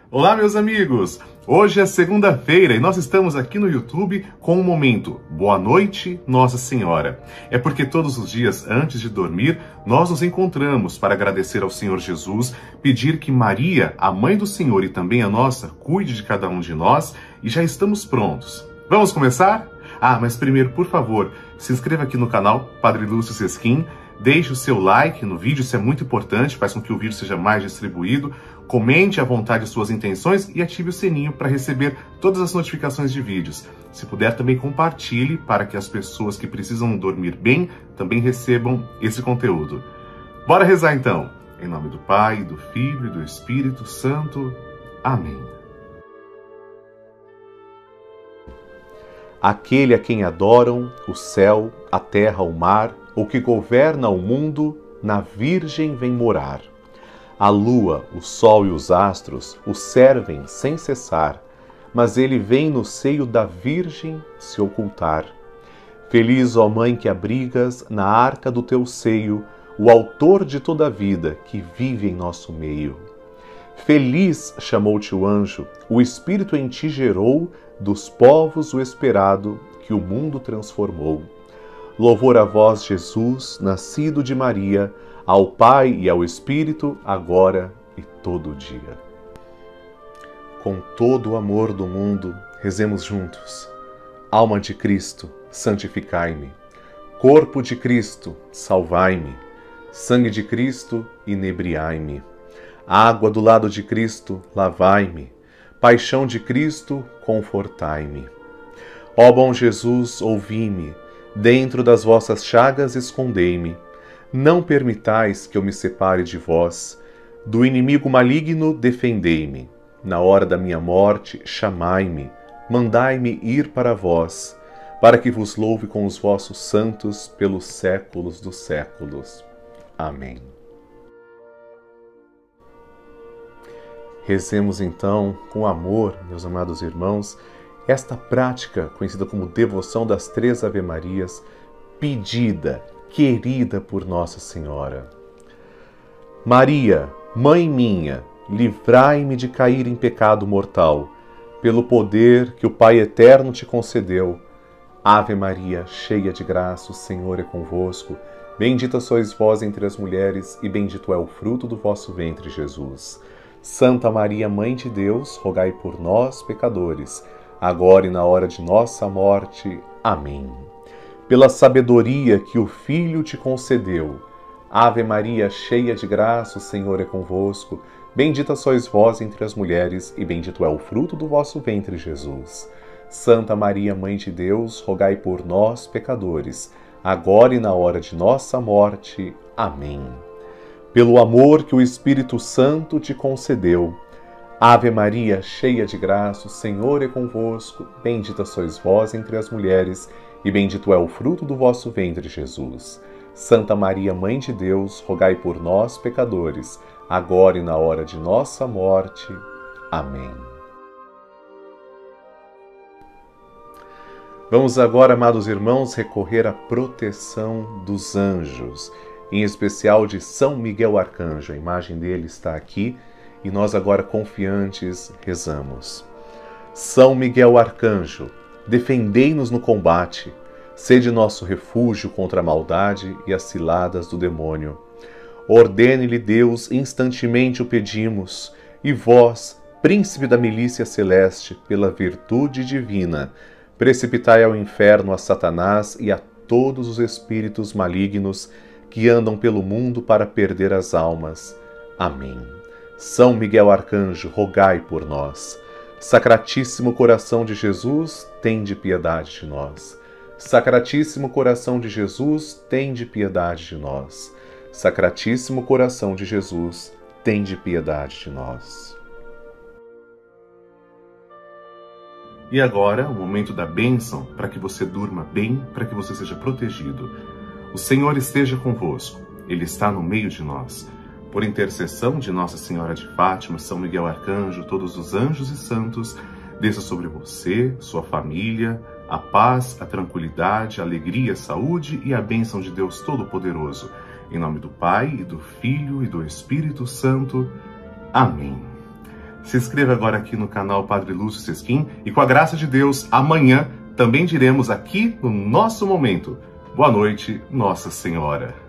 Olá, meus amigos! Hoje é segunda-feira e nós estamos aqui no YouTube com o momento Boa Noite, Nossa Senhora. É porque todos os dias, antes de dormir, nós nos encontramos para agradecer ao Senhor Jesus, pedir que Maria, a Mãe do Senhor e também a nossa, cuide de cada um de nós e já estamos prontos. Vamos começar? Mas primeiro, por favor, se inscreva aqui no canal Padre Lúcio Sesquim, deixe o seu like no vídeo, isso é muito importante, faz com que o vídeo seja mais distribuído, comente à vontade suas intenções e ative o sininho para receber todas as notificações de vídeos. Se puder, também compartilhe para que as pessoas que precisam dormir bem também recebam esse conteúdo. Bora rezar então! Em nome do Pai, do Filho e do Espírito Santo. Amém. Aquele a quem adoram o céu, a terra, o mar, o que governa o mundo, na Virgem vem morar. A lua, o sol e os astros o servem sem cessar, mas ele vem no seio da Virgem se ocultar. Feliz, ó Mãe, que abrigas na arca do teu seio o autor de toda a vida que vive em nosso meio. Feliz, chamou-te o anjo, o Espírito em ti gerou, dos povos o esperado, que o mundo transformou. Louvor a vós, Jesus, nascido de Maria, ao Pai e ao Espírito, agora e todo dia. Com todo o amor do mundo, rezemos juntos. Alma de Cristo, santificai-me. Corpo de Cristo, salvai-me. Sangue de Cristo, inebriai-me. Água do lado de Cristo, lavai-me. Paixão de Cristo, confortai-me. Ó bom Jesus, ouvi-me. Dentro das vossas chagas escondei-me. Não permitais que eu me separe de vós. Do inimigo maligno defendei-me. Na hora da minha morte, chamai-me. Mandai-me ir para vós, para que vos louve com os vossos santos pelos séculos dos séculos. Amém. Rezemos então com amor, meus amados irmãos, esta prática conhecida como devoção das 3 Ave-Marias, pedida, querida por Nossa Senhora. Maria, Mãe minha, livrai-me de cair em pecado mortal, pelo poder que o Pai Eterno te concedeu. Ave Maria, cheia de graça, o Senhor é convosco. Bendita sois vós entre as mulheres, e bendito é o fruto do vosso ventre, Jesus. Santa Maria, Mãe de Deus, rogai por nós, pecadores, agora e na hora de nossa morte. Amém. Pela sabedoria que o Filho te concedeu, Ave Maria, cheia de graça, o Senhor é convosco. Bendita sois vós entre as mulheres, e bendito é o fruto do vosso ventre, Jesus. Santa Maria, Mãe de Deus, rogai por nós, pecadores, agora e na hora de nossa morte. Amém. Pelo amor que o Espírito Santo te concedeu, Ave Maria, cheia de graça, o Senhor é convosco. Bendita sois vós entre as mulheres, e bendito é o fruto do vosso ventre, Jesus. Santa Maria, Mãe de Deus, rogai por nós, pecadores, agora e na hora de nossa morte. Amém. Vamos agora, amados irmãos, recorrer à proteção dos anjos, em especial de São Miguel Arcanjo. A imagem dele está aqui e nós agora confiantes rezamos. São Miguel Arcanjo, defendei-nos no combate, sede nosso refúgio contra a maldade e as ciladas do demônio. Ordene-lhe Deus, instantemente o pedimos, e vós, príncipe da milícia celeste, pela virtude divina, precipitai ao inferno a Satanás e a todos os espíritos malignos que andam pelo mundo para perder as almas. Amém. São Miguel Arcanjo, rogai por nós. Sacratíssimo coração de Jesus, tende piedade de nós. Sacratíssimo coração de Jesus, tende piedade de nós. Sacratíssimo coração de Jesus, tende piedade de nós. E agora, o momento da bênção, para que você durma bem, para que você seja protegido. O Senhor esteja convosco, Ele está no meio de nós. Por intercessão de Nossa Senhora de Fátima, São Miguel Arcanjo, todos os anjos e santos, desça sobre você, sua família, a paz, a tranquilidade, a alegria, a saúde e a bênção de Deus Todo-Poderoso. Em nome do Pai, e do Filho, e do Espírito Santo. Amém. Se inscreva agora aqui no canal Padre Lúcio Sesquim e com a graça de Deus, amanhã também diremos aqui no nosso momento: boa noite, Nossa Senhora.